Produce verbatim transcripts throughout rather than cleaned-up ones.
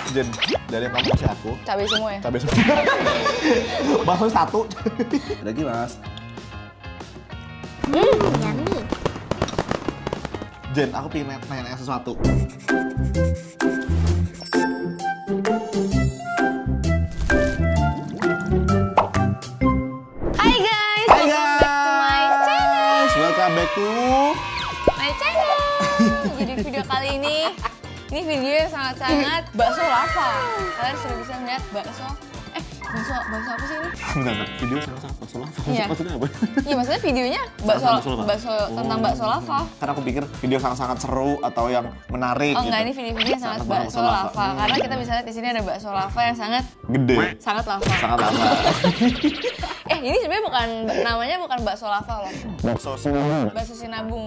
Jen, dari yang kamu kasih aku. Cabai semua ya? Cabai semua. Bakso satu. Lagi mas. Hmm, yummy. Jen, aku pengen nanya-nanya sesuatu. Hai guys, Hai guys, welcome back to my channel. Jadi video kali ini, ini video yang sangat-sangat bakso lava. Kalian sudah bisa melihat bakso. Eh, bakso, bakso apa sih ini? Enggak, enggak. Video sangat-sangat bakso lava. Iya. Maksudnya apa? Iya, maksudnya videonya bakso, Bakso lava. bakso tentang bakso lava. Karena aku pikir video sangat-sangat seru atau yang menarik. Oh enggak, gitu. ini video-video yang sangat Sangat bakso bakso lava. lava. Karena kita bisa lihat di sini ada bakso lava yang sangat Gede. sangat lava. Sangat lava. Eh, ini sebenarnya bukan namanya bukan bakso lava loh. Bakso sinabung. Bakso sinabung.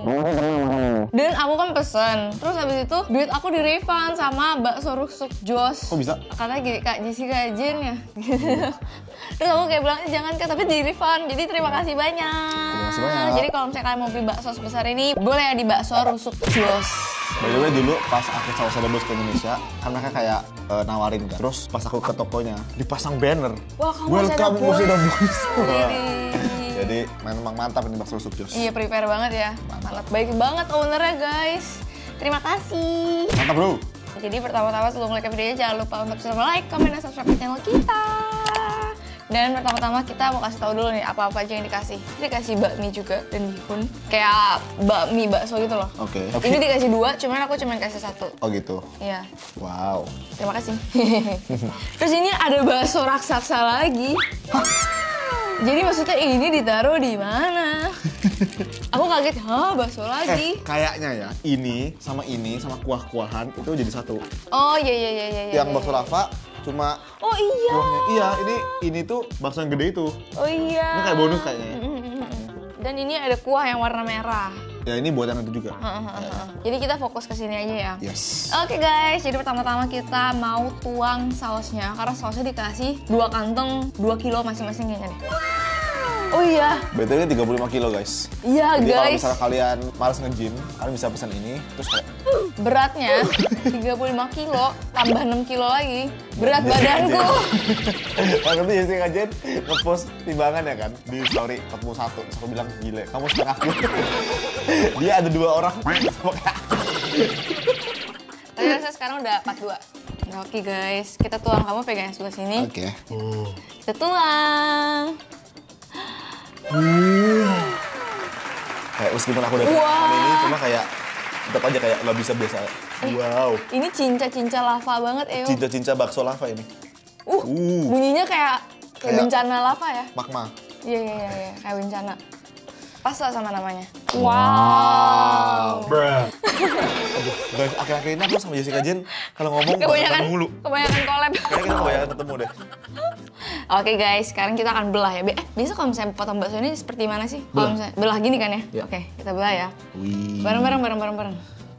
Dan aku kan pesen. Terus habis itu duit aku di refund sama bakso rusuk Jos. Kok bisa? Katanya gini, Kak Jessica Jen ya. Gitu. Terus aku kayak bilang, jangan Kak, tapi di refund. Jadi terima kasih banyak. Terima kasih banyak. Jadi kalau misalnya kalian mau beli bakso sebesar ini, boleh ya di bakso rusuk Jos. By the way, dulu pas aku sama bos ke Indonesia, kan mereka kayak uh, nawarin kan. Terus pas aku ke tokonya, dipasang banner. Wah, kamu Welcome masih ada Musida bos. Bos. Jadi, Jadi memang mantap ini bakso rusuk Jos. iya, prepare banget ya. Mantap. Baik banget ownernya guys. Terima kasih. Mantap bro. Jadi pertama-tama sebelum like videonya jangan lupa untuk like, comment, dan subscribe channel kita. Dan pertama-tama kita mau kasih tahu dulu nih apa-apa aja yang dikasih. Dikasih bakmi juga dan bihun. Kayak bakmi bakso gitu loh. Oke. Ini dikasih dua, cuman aku cuman kasih satu. Oh gitu. Iya. Wow. Terima kasih. Terus ini ada bakso raksasa lagi. Jadi maksudnya ini ditaruh di mana? Aku kaget, hah bakso lagi? Eh, kayaknya ya, ini sama ini sama kuah-kuahan itu jadi satu. Oh iya iya iya iya. Yang bakso lava cuma Oh iya. kuahnya. Iya, ini ini tuh bakso yang gede itu. Oh iya. Ini kayak bonus kayaknya. ya. Dan ini ada kuah yang warna merah. Ya ini buat yang itu juga. Jadi kita fokus ke sini aja ya. Yes. Oke guys, jadi pertama-tama kita mau tuang sausnya. Karena sausnya dikasih dua kantong dua kilo masing-masing kayaknya nih. Oh iya. B T W tiga puluh lima kilo guys. Iya Jadi kalau guys. misalnya kalian males nge-gym, kalian bisa pesan ini terus kayak Beratnya tiga puluh lima kilo tambah enam kilo lagi. Berat badanku. Waktu itu Jessica Jen nge-post timbangan ya kan di story empat puluh satu. Terus aku bilang, gile, kamu setengah kilo. Dia ada dua orang sama kayak aku. Tapi rasanya sekarang udah empat puluh dua. Nah, oke guys, kita tuang. Kamu pegang yang sebelah sini. Oke. Kita tuang. Kayak meskipun aku udah Wow. makan ini, cuma kayak tetap aja kayak nggak bisa biasa. Wow. Ini cinca-cinca lava banget, Eo. Cinca-cinca bakso lava ini. Uh, Uh. bunyinya kayak kayak Kayak- bencana lava ya? Magma. Iya, iya, iya, iya, kayak bencana. Pas lah sama namanya. Wow. Aduh, guys, akhir-akhir ini aku sama Jessica Jen kalau ngomong Kebanyakan, bakal mulu. kebanyakan collab. Kayaknya kita kebanyakan ketemu deh. Oke guys, sekarang kita akan belah ya. Be- Eh, biasa kalau misalnya potong bakso ini seperti mana sih? Kalau Belah. misalnya belah gini kan ya? Iya. Oke, kita belah ya. Wih. Bareng-bareng, bareng-bareng, bareng.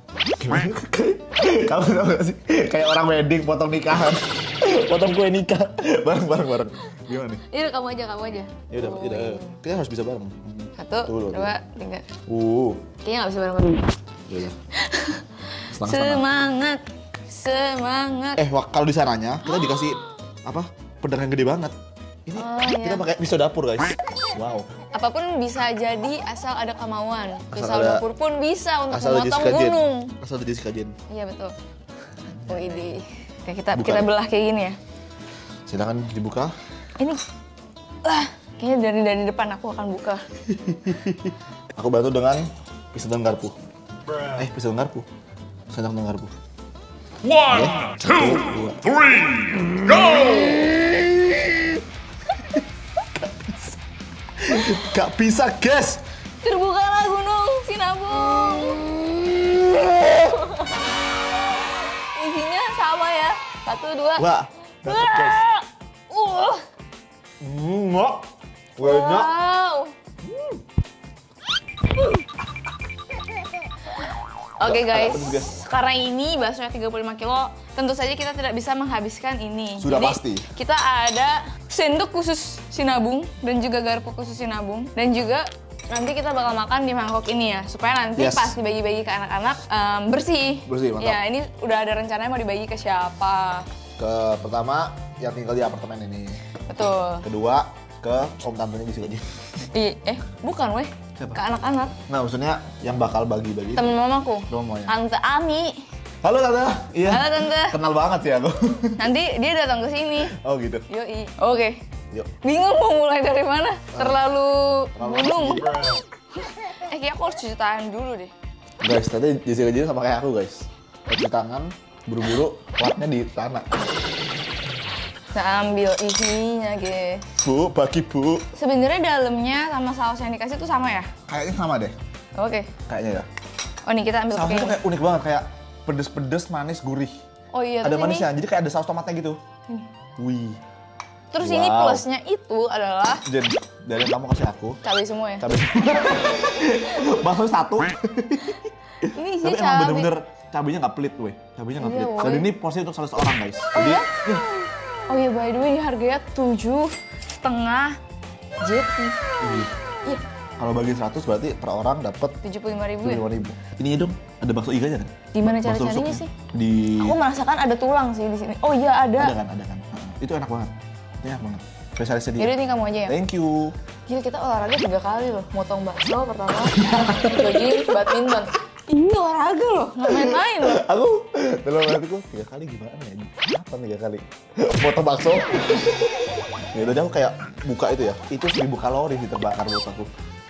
Kamu tau gak sih? Kayak orang wedding potong nikahan. Potong kue nikah. Bareng-bareng bareng. Gimana nih? Iya, kamu aja, kamu aja. Ya udah, ya udah. Kita harus bisa bareng. Satu, Tuh, tuh, dua, tiga. Uh. Kayaknya nggak bisa bareng-bareng. Ya udah. Setengah-setengah. Semangat, semangat. Eh, wak- kalau di sananya kita dikasih apa? Pedang yang gede banget. Ini Oh, kita iya. pakai pisau dapur, guys. Wow. Apapun bisa jadi asal ada kemauan. Asal Pisau ada- dapur pun bisa untuk Asal ada memotong Jessica Jen. gunung. Asal ada Jessica Jen. Iya betul. Oh ini. Oke, kita Buka kita ya? belah kayak gini ya. Silakan dibuka. Ini. Ah, kayaknya dari dari depan aku akan buka. Aku bantu dengan pisau dan garpu. Eh, pisau dan garpu. Sendok dan garpu. One, two, three, go! Gak bisa, guys. Terbukalah gunung Sinabung. Isinya sama ya. Satu, dua. Wah, dapat, guys. Uh. Hmm, wah. Enak. Wow. Oke guys, Apa tuh, guys? karena ini baksonya tiga puluh lima kilo, tentu saja kita tidak bisa menghabiskan ini. Sudah Jadi, pasti. Kita ada sendok khusus Sinabung dan juga garpu khusus Sinabung dan juga nanti kita bakal makan di mangkok ini ya, supaya nanti Yes. pas dibagi-bagi ke anak-anak em, bersih. Bersih, mantap. Ya, ini udah ada rencananya mau dibagi ke siapa. Ke ke pertama yang tinggal di apartemen ini. Betul. Kedua ke om tantenya Jessica Jin. I, eh, bukan weh. Siapa? Ke anak-anak. Nah, maksudnya yang bakal bagi-bagi. Temen mamaku. Romo ya. Tante Ami. Halo Tante. Iya. Halo Tante. Kenal banget sih aku. Nanti dia datang ke sini. Oh gitu. Yoi. Oke. Yuk. Bingung mau mulai dari mana? Terlalu Terlalu gunung. asik. Eh, kayak aku harus cuci tangan dulu deh. Guys, tadi Jessica Jin sama kayak aku guys. Cuci tangan, buru-buru, platnya di tanah. Kita ambil isinya, guys. Bu, bagi bu. Sebenarnya dalamnya sama saus yang dikasih tuh sama ya? Kayaknya sama deh. Oke. Kayaknya ya. Oh, nih kita ambil Sausnya pakai tuh ini. kayak unik banget, kayak pedes-pedes, manis, gurih. Oh iya, Ada terus ini. manisnya, jadi kayak ada saus tomatnya gitu. Ini. Wih. Terus ini Wow. plusnya itu adalah Jen, dari yang kamu kasih aku. cabai semua ya. Cabai. Bakso satu. Ini Tapi isinya emang cabai. bener-bener cabainya nggak pelit, weh. Cabainya nggak Iya, pelit. woy. Dan ini porsi untuk seratus orang, guys. Oh Jadi, ya? ya, Oh iya, by the way, ini harganya tujuh setengah jet nih. wih. Iya, Kalau bagi seratus berarti per orang dapat tujuh puluh lima ribu ya. lima ribu. Ini dong, ada bakso iganya kan? Gimana cara Bakso carinya rusuk sih? Di Aku merasakan ada tulang sih di sini. Oh iya, ada ada. kan, ada kan. Nah, itu enak banget. Itu enak banget. Spesialisnya dia. Jadi ini kamu aja ya. Thank you. Gila, kita olahraga tiga kali loh. Motong bakso pertama, jogging, badminton. Ini olahraga loh, nggak main-main loh. Aku dalam hatiku tiga kali gimana ya? Apa tiga kali? Foto bakso. Ya tadi aku kayak buka itu ya. Itu seribu kalori sih terbakar buat aku.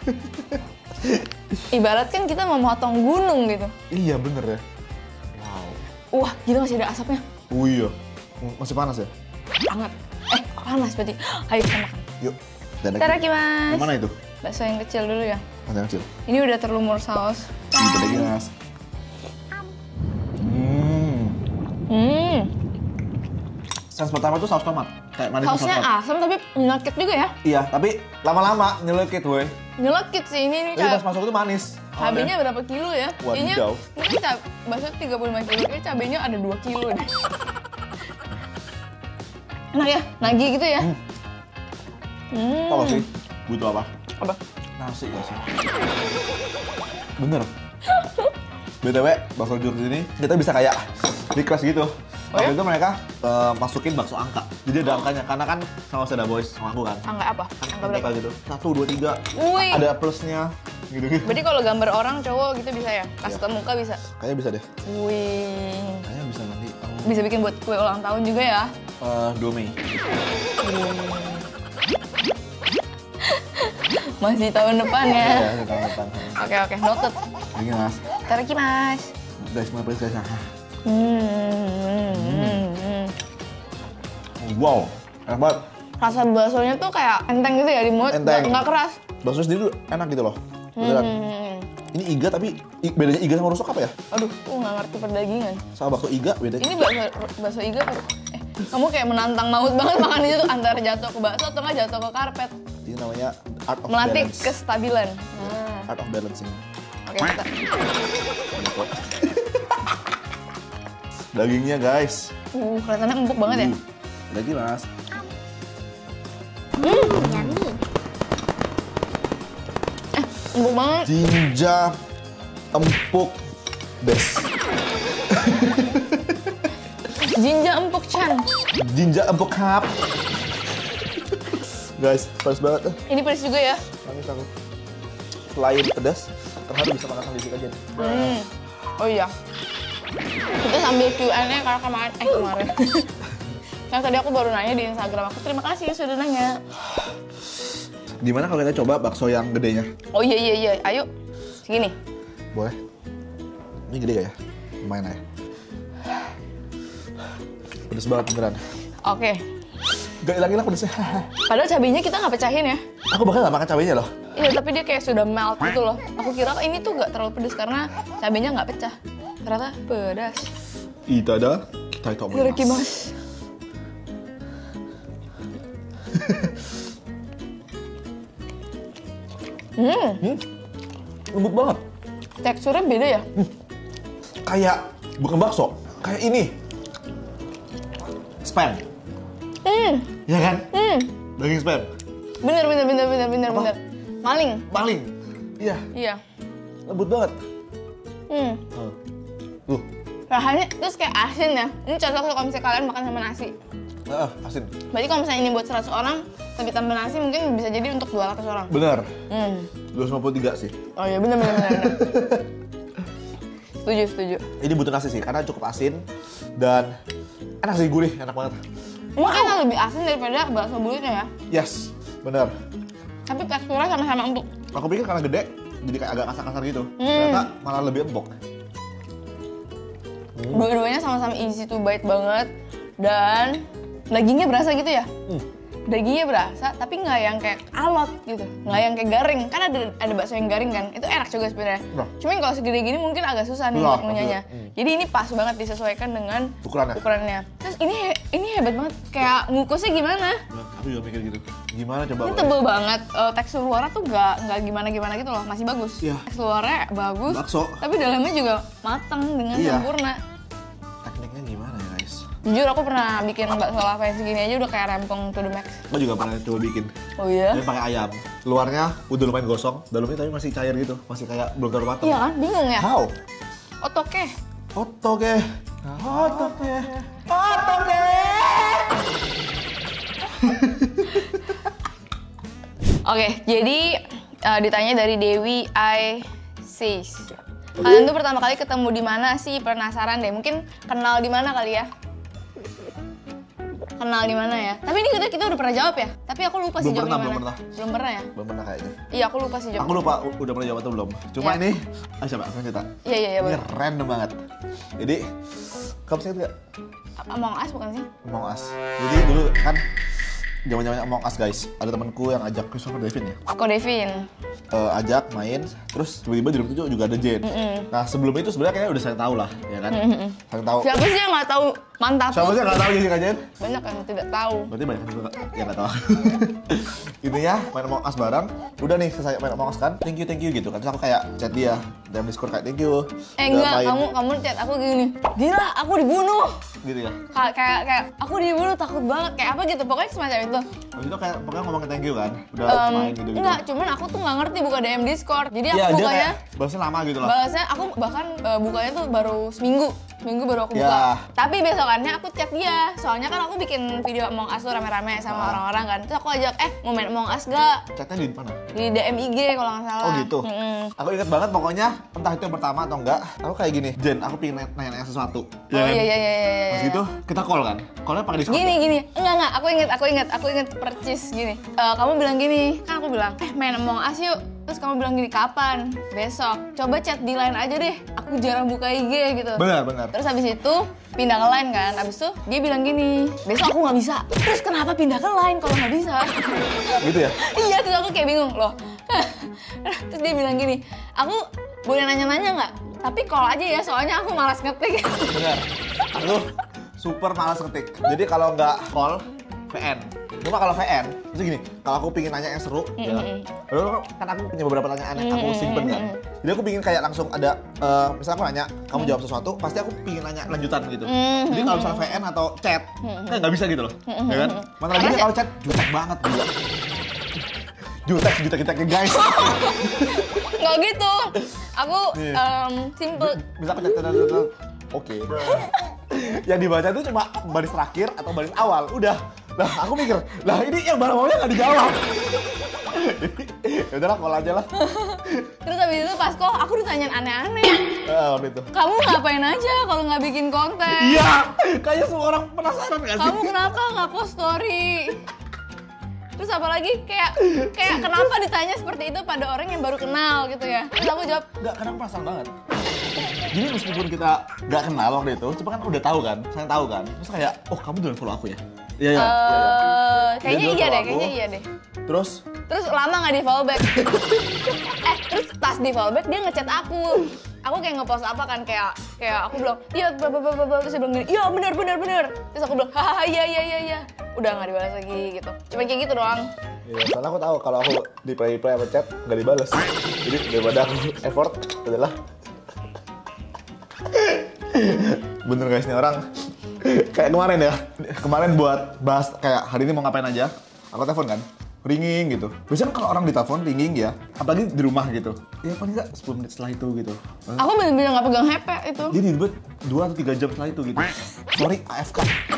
Ibarat kan kita mau motong gunung gitu. Iya bener ya. Wow. Wah, gila masih ada asapnya. Oh iya. Masih panas ya? Hangat. Eh, kok panas berarti? Ayo kita makan. Yuk. Dan Itadakimasu. Yang mana itu? Bakso yang kecil dulu ya. Mas yang kecil. Ini udah terlumur saus. Ini lagi mas. Hmm. Hmm, Sense pertama tuh saus tomat. Kayak manis saus sausnya tomat. asam tapi nyelekit juga ya. Iya, tapi lama-lama nyelekit weh. Nyelekit sih ini nih. Jadi pas Cab- masuk itu manis. cabenya berapa kilo ya? Kayaknya Wadidaw. mungkin cab bakso tiga puluh lima kilo, kayak cabenya ada dua kilo deh. Enak ya? Nagih gitu ya? Hmm. Hmm. Apa sih? Butuh apa? Apa? Nasi gak sih? Bener. B T W, bakso jurus ini kita bisa kayak request gitu. Oh ya? Waktu itu mereka eh, masukin bakso angka. Jadi ada angkanya, karena kan sama Seda Boys sama aku kan. Angka apa? Angka berapa? Angka gitu. Satu, dua, tiga. Wih. Ada plusnya. Gitu-gitu. Berarti kalau gambar orang cowok gitu bisa ya? Custom muka bisa? Kayaknya bisa deh. Wih. Kayaknya bisa nanti. Aku, Bisa bikin buat kue ulang tahun juga ya? eh, dua Mei. Masih tahun depan ya? Iya, ini tahun depan. Oke oke, noted. Ini mas. Itadakimasu. Guys, mulai please guys. Hmm. hmm. Wow, enak banget. Rasa baksonya tuh kayak enteng gitu ya di mulut, Enteng. nggak nggak keras. Bakso sendiri tuh enak gitu loh. Beneran. Hmm. Ini iga tapi i- bedanya iga sama rusuk apa ya? Aduh, aku nggak ngerti perdagingan. Sama bakso iga bedanya. Ini bakso bakso iga apa? Eh, kamu kayak menantang maut banget makan itu tuh antara jatuh ke bakso atau nggak jatuh ke karpet. Ini namanya art of Melatih balance. kestabilan. Nah, Art of balancing. oke kita. Gitu. Dagingnya guys. Uh, kelihatannya empuk banget ya. Uh, lagi mas. Empuk banget. Jinja empuk des. Jinja empuk Chan. Jinja empuk hap. Guys, pedas banget. Eh, Ini pedas juga ya. nangis aku. Selain pedas, terharu bisa makan sama Jessica Jin. Hmm. Oh iya. Kita sambil Q and A karena kemarin, eh kemarin. Yang tadi aku baru nanya di Instagram aku. Terima kasih ya sudah nanya. Gimana kalau kita coba bakso yang gedenya? Oh iya iya iya. Ayo. Segini. Boleh? Ini gede gak ya? Lumayan ya. Pedes banget beneran. Oke. Gak hilang-hilang pedesnya. Padahal cabenya kita nggak pecahin ya. Aku bahkan gak makan cabenya loh. Iya, tapi dia kayak sudah melt gitu loh. Aku kira ini tuh nggak terlalu pedas karena cabenya nggak pecah. Ternyata pedas. Itada, kita itu Itadakimasu. Hmm, Hmm, lembut banget. teksturnya beda ya? Kayak, bukan bakso, kayak ini. Spam. Hmm, Ya kan? hmm. Daging spam. Bener, bener, bener, bener, bener, Apa? bener. Maling. Maling. Iya, Iya. lembut banget. Hmm. Huh. Tuh, Rasanya terus kayak asin ya. Ini cocok tuh kalau misalnya kalian makan sama nasi. Ah, asin. Berarti kalau misalnya ini buat seratus orang, tapi tambah nasi mungkin bisa jadi untuk dua ratus orang. Bener. Hmm. dua ratus lima puluh tiga sih. Oh iya bener bener bener. bener. Setuju setuju. Ini butuh nasi sih, karena cukup asin dan enak sih, gurih, enak banget. Mungkin wow. lebih asin daripada bakso bulutnya ya. Yes, bener. Tapi teksturnya sama-sama empuk. Aku pikir karena gede, jadi kayak agak kasar-kasar gitu. Hmm. Ternyata malah lebih empuk. Hmm. Dua-duanya sama-sama easy to bite banget. Dan dagingnya berasa gitu ya. Hmm. Dagingnya berasa, tapi nggak yang kayak alot gitu. Nggak yang kayak garing. Kan ada ada bakso yang garing kan. Itu enak juga sebenarnya. Nah. Cuman kalau segede gini mungkin agak susah nih nah, untuk ngunyahnya. Hmm. Jadi ini pas banget disesuaikan dengan ukurannya. ukurannya. Terus ini ini hebat banget. Kayak ngukusnya gimana? Nah, aku juga mikir gitu. Gimana coba? Ini tebel banget. Uh, tekstur luarnya tuh nggak nggak gimana-gimana gitu loh. Masih bagus. Iya. Tekstur luarnya bagus. Bakso. Tapi dalamnya juga matang dengan iya. sempurna. Tekniknya gimana ya guys? Jujur aku pernah bikin bakso lava yang segini aja udah kayak rempong to the max. Aku juga pernah coba bikin. Oh iya? Ini pakai ayam. Luarnya udah lumayan gosong, dalamnya tapi masih cair gitu, masih kayak belum terlalu matang. Iya kan? Bingung ya? How? Otoke. Otoke. Otoke. Otoke. Oke, jadi uh, ditanya dari Dewi I Says. Kalian tuh pertama kali ketemu di mana sih? Penasaran deh. Mungkin kenal di mana kali ya? Kenal di mana ya? Tapi ini kita kita udah pernah jawab ya. Tapi aku lupa sih jawabnya mana. Belum pernah. Belum pernah ya? Belum pernah kayaknya. Iya, aku lupa sih jawabnya. Aku lupa udah pernah jawab atau belum. Cuma ya. ini, ah siapa? Aku cerita. Iya iya iya. Ini boleh. random banget. Jadi, kamu sih nggak? Among Us bukan sih? Among Us. Jadi dulu kan zaman-zaman Among Us guys, ada temanku yang ajak Christopher Devin ya. Ko Devin. Uh, ajak main, terus tiba-tiba di room itu juga ada Jen. Mm -mm. Nah sebelum itu sebenarnya kayaknya udah saya tahu lah, ya kan? Mm -mm. Saya tahu. Siapa sih yang nggak tahu mantap? Siapa sih yang nggak tahu Jessica Jen? Banyak yang tidak tahu. Berarti banyak juga yang nggak tahu. Ini ya main Among Us bareng. Udah nih selesai main Among Us kan, thank you thank you gitu kan. Terus aku kayak chat dia dalam Discord kayak thank you. Eh enggak, kamu kamu chat aku gini. Gila, aku dibunuh. Gitu ya? Kayak kayak kayak aku dibunuh, takut banget kayak apa gitu. Pokoknya semacam itu. Waktu itu kayak pokoknya ngomongin thank you kan. Udah um, main gitu gitu. Enggak, cuman aku tuh nggak ngerti buka D M Discord. Jadi aku ya, bukanya bahasnya lama gitu loh. Bahasanya aku bahkan uh, bukanya tuh baru seminggu. Seminggu baru aku buka. Ya. Tapi besokannya aku chat dia. Soalnya kan aku bikin video Among Us tuh rame-rame sama orang-orang kan. Terus aku ajak, "Eh, mau main Among Us gak?" Chatnya di mana? Di D M I G kalau nggak salah. Oh gitu? Mm-hmm. Aku ingat banget pokoknya, entah itu yang pertama atau enggak, aku kayak gini, Jen, aku pengen nanya-nanya sesuatu. Oh iya iya iya iya. Pas gitu, kita call kan? Callnya pakai Discord. Gini gini, enggak enggak, aku inget aku inget aku inget percis gini. Uh, kamu bilang gini, kan aku bilang, eh main Among Us yuk. Terus kamu bilang gini, kapan? Besok. Coba chat di line aja deh. Aku jarang buka I G gitu. Benar benar. Terus habis itu pindah ke line kan. Habis itu dia bilang gini, besok aku nggak bisa. Terus kenapa pindah ke line kalau nggak bisa? Gitu ya? Iya, terus aku kayak bingung loh. Terus dia bilang gini, aku boleh nanya-nanya nggak? Tapi call aja ya, soalnya aku malas ngetik. Benar. Aku super malas ngetik. Jadi kalau nggak call, V N. Cuma kalau V N, itu gini, kalau aku pingin nanya yang seru, mm-hmm. ya kan? Lalu kan aku punya beberapa pertanyaan yang aku simpen kan. Jadi aku pingin kayak langsung ada, uh, misalnya aku nanya, kamu jawab sesuatu, pasti aku pingin nanya lanjutan gitu. Mm-hmm. Jadi kalau misalnya V N atau chat, mm-hmm. kan nggak bisa gitu loh, mm-hmm. ya kan? Mana lagi kalau chat, jutek banget gila. Jutek, jutek-juteknya guys. Nggak gitu, aku um, simple. Bisa aku chat, oke. Yang dibaca itu cuma baris terakhir atau baris awal, udah. Nah, aku mikir, lah ini yang barang-barangnya nggak dijawab. Ya udahlah, call aja lah. Terus habis itu pas kok aku ditanyain aneh-aneh. Ah, itu. Kamu ngapain aja kalau nggak bikin konten? Iya, kayaknya semua orang penasaran nggak sih? Kamu kenapa nggak post story? Terus apalagi kayak kayak kenapa ditanya seperti itu pada orang yang baru kenal gitu ya? Terus aku jawab, nggak, kadang penasaran banget. Jadi meskipun kita nggak kenal waktu itu, cuma kan udah tahu kan, saya tahu kan. Terus kayak, oh kamu duluan follow aku ya? Iya, iya. Uh, ya, ya. Kayaknya iya deh, kayaknya iya deh. Terus? Terus lama nggak di follow back. eh, terus pas di follow back dia ngechat aku. Aku kayak ngepost apa kan, kayak kayak aku bilang, iya, blablabla, terus dia bilang gini, iya benar benar benar. Terus aku bilang, hahaha, iya iya iya iya. Udah nggak dibalas lagi gitu. Cuma kayak gitu doang. Iya, soalnya aku tahu kalau aku di play play apa chat nggak dibalas. Jadi daripada aku effort, adalah bener guys nih orang. Kayak kemarin ya, kemarin buat bahas kayak hari ini mau ngapain aja, aku telepon kan, ringing gitu. Biasanya kan kalau orang ditelepon ringing ya, apalagi di rumah gitu. Ya paling nggak sepuluh menit setelah itu gitu. Aku bener-bener nggak pegang H P itu. Jadi ribet dua atau tiga jam setelah itu gitu. Sorry, A F K.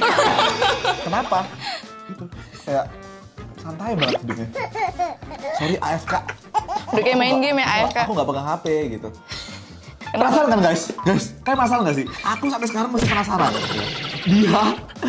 Kenapa? Gitu. Kayak santai banget hidupnya. Sorry, A F K. Udah kayak main game ya A F K. Aku nggak pegang H P gitu. Penasaran kan guys? Guys, kalian penasaran nggak sih? Aku sampai sekarang masih penasaran. Dia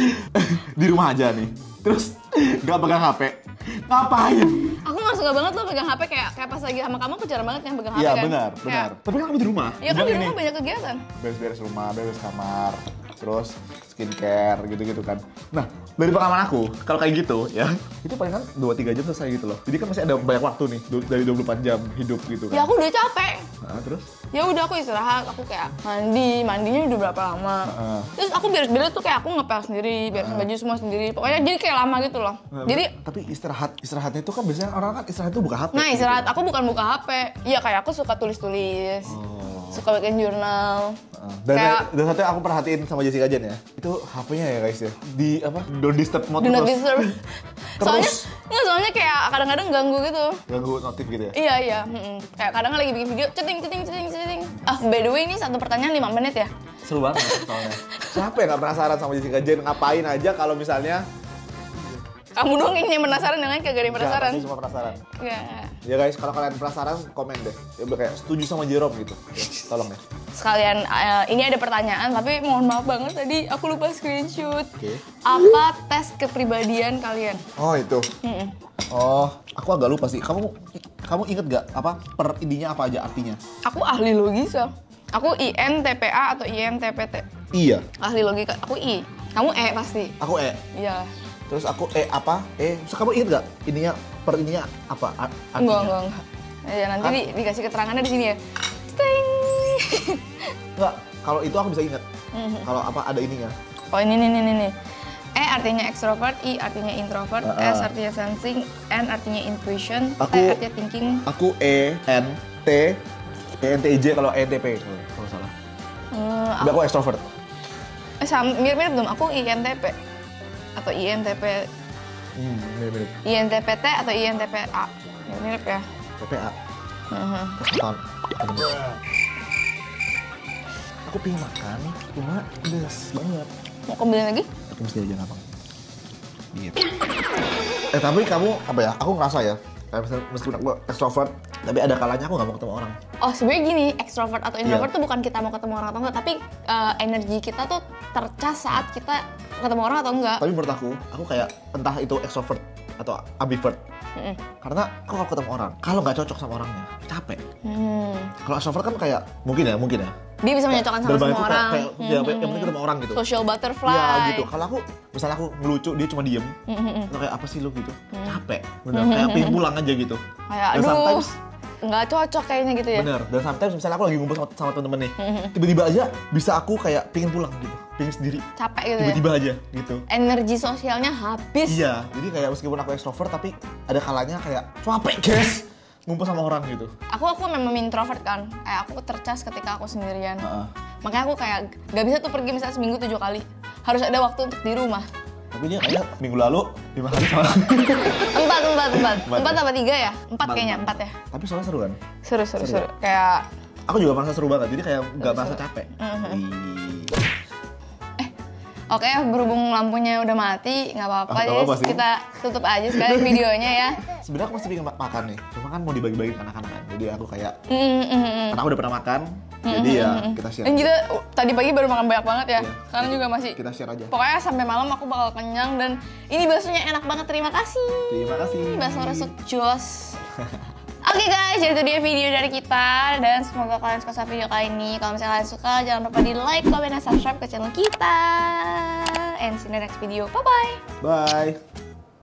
di rumah aja nih. Terus nggak pegang H P. Ngapain? Aku nggak suka banget lo pegang H P kayak kayak pas lagi sama kamu aku jarang banget yang pegang H P Iya kan. benar, Kayak, benar. Tapi kan aku di rumah. Iya kan Bilang di ini, rumah banyak kegiatan. beres-beres rumah, beres kamar, terus skincare gitu-gitu kan. Nah, dari pengalaman aku, kalau kayak gitu ya, itu paling kan dua tiga jam selesai gitu loh. Jadi kan masih ada banyak waktu nih, du- dari dua puluh empat jam hidup gitu kan. Ya aku udah capek. Nah, terus? Ya udah aku istirahat, aku kayak mandi, mandinya udah berapa lama. Heeh. Terus aku beres-beres tuh kayak aku ngepel sendiri, beresin baju semua sendiri. Pokoknya jadi kayak lama gitu loh. Nah, Jadi tapi istirahat, istirahatnya itu kan biasanya orang kan istirahat itu buka H P. nah istirahat aku bukan buka H P. Iya kayak aku suka tulis-tulis. Oh. Suka bikin jurnal. Heeh. Dan Kayak- dan satu yang aku perhatiin sama Jessica Jen ya, itu H P-nya ya guys ya, di apa? Don't disturb mode Do not terus. disturb. Soalnya, Terus. nggak soalnya kayak kadang-kadang ganggu gitu. Ganggu notif gitu ya. Iya, iya. mm-mm. Kayak kadang lagi bikin video, ceting, ceting, ceting, ceting. Ah, by the way ini satu pertanyaan lima menit ya? Seru banget soalnya. Siapa yang gak penasaran sama Jessica Jen ngapain aja kalau misalnya Kamu dong yang penasaran dengan kagak ada yang penasaran. Pasti semua penasaran. Iya. Ya guys, kalau kalian penasaran komen deh. Ya udah kayak setuju sama Jerome gitu. Ya, tolong ya. Sekalian, eh, ini ada pertanyaan, tapi mohon maaf banget tadi aku lupa screenshot. Oke. Apa tes kepribadian kalian? Oh itu. Mm-mm. Oh, aku agak lupa sih. Kamu kamu inget gak apa per ininya apa aja artinya? Aku ahli logika. Aku I N T P A atau I N T P T? Iya. Ahli logika. Aku I. Kamu E pasti. Aku E. Iya. Terus aku E apa? E. Terus kamu inget gak ininya per ininya apa? Ar- artinya? Enggak, enggak, enggak. Ya, nanti Ah. di- dikasih keterangannya di sini ya. Steng. Enggak. Kalau itu aku bisa inget. Mhm. Kalau apa ada ininya. Oh ini nih nih nih nih. E artinya extrovert, I artinya introvert, Ah, ah. S artinya sensing, N artinya intuition, T Aku- artinya thinking. Aku E N T E N T J kalau E N T P kalau kalau salah. Hmm, Tapi aku extrovert. Eh, sama mirip-mirip dong. Aku I N T P atau I N T P, Hmm, mirip-mirip. I N T P T atau I N T P A. Mirip ya. P P A. Mhm. Tahun. Aku pengen makan, cuma pedes banget. Mau kembali lagi? Tapi mesti aja gampang. Gitu. Eh tapi kamu apa ya? Aku ngerasa ya, kayak misalnya meskipun aku extrovert, tapi ada kalanya aku nggak mau ketemu orang. Oh sebenarnya gini, extrovert atau introvert Iya. tuh bukan kita mau ketemu orang atau enggak, tapi eh, energi kita tuh tercas saat kita ketemu orang atau enggak. Tapi menurut aku, aku kayak entah itu extrovert atau ambivert. Mm-mm. Karena aku kalau ketemu orang, kalau nggak cocok sama orangnya, capek. Hmm. Kalau extrovert kan kayak mungkin ya, mungkin ya. Dia bisa menyocokkan sama Berbagai semua tuh kayak- orang. kayak- ya, yang penting ketemu orang gitu. Social butterfly. Iya gitu. Kalau aku, misalnya aku ngelucu, dia cuma diem. Mm-mm. Atau kayak apa sih lu gitu? Capek. Bener. Kayak pengen pulang aja gitu. Kayak Dan aduh, sometimes nggak cocok kayaknya gitu ya. bener. Dan sometimes misalnya aku lagi ngumpul sama, sama temen-temen nih. Tiba-tiba aja bisa aku kayak pengen pulang gitu. Pengen sendiri. Capek gitu ya. Tiba-tiba aja gitu. Energi sosialnya habis. Iya. Jadi kayak meskipun aku extrovert tapi ada kalanya kayak capek guys. Ngumpul sama orang gitu. Aku aku memang introvert kan. Kayak aku tercas ketika aku sendirian. Heeh. Makanya aku kayak gak bisa tuh pergi misalnya seminggu tujuh kali. Harus ada waktu untuk di rumah. Tapi dia kayak minggu lalu lima hari sama Empat, empat, empat. Empat. Empat apa tiga ya? Empat Empat. kayaknya, empat ya. Tapi soalnya seru kan? Seru, seru, Seru. seru. Kayak Aku juga merasa seru banget. Jadi kayak nggak merasa capek. Mhm. Ih. oke, berhubung lampunya udah mati, nggak apa-apa. Ah, nggak Jadi apa-apa sih. kita tutup aja sekali videonya ya. Sebenarnya aku masih pengen ma- makan nih. Cuma kan mau dibagi-bagi ke anak-anak kan. Jadi aku kayak Mm, mm, mm, mm. karena aku udah pernah makan. Jadi ya kita share. Dan kita uh, tadi pagi baru makan banyak banget ya. Iya. Sekarang juga masih. Kita share aja. Pokoknya sampai malam aku bakal kenyang dan ini baksonya enak banget. Terima kasih. Terima kasih. Bakso resep jos. Oke guys, jadi itu dia video dari kita dan semoga kalian suka sama video kali ini. Kalau misalnya kalian suka, jangan lupa di like, comment, dan subscribe ke channel kita. And see you in the next video. Bye bye. Bye.